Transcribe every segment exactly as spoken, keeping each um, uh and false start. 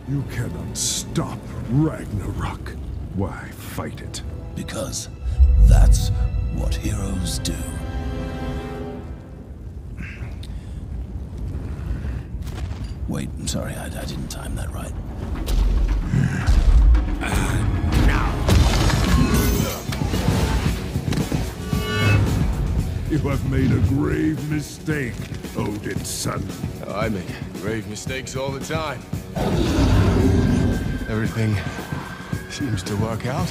You cannot stop Ragnarok. Why fight it? Because that's what heroes do. Wait, I'm sorry, I, I didn't time that right. You have made a grave mistake, Odin's son. I make grave mistakes all the time. Everything seems to work out.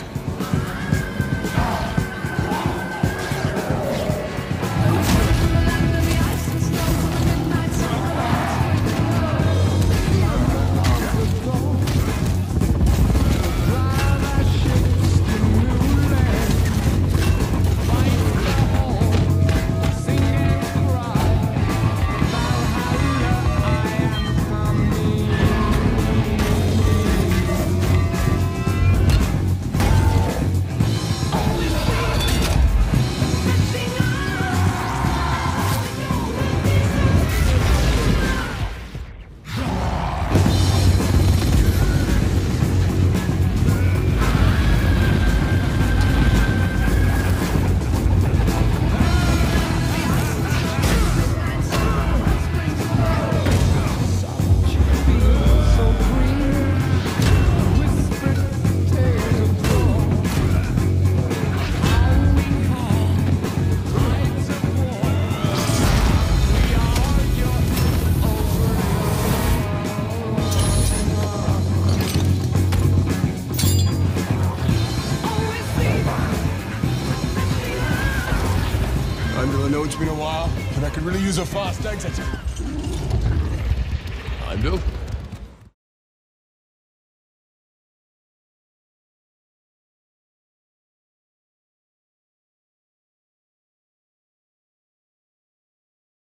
I know it's been a while, but I could really use a fast exit. I'm Bill.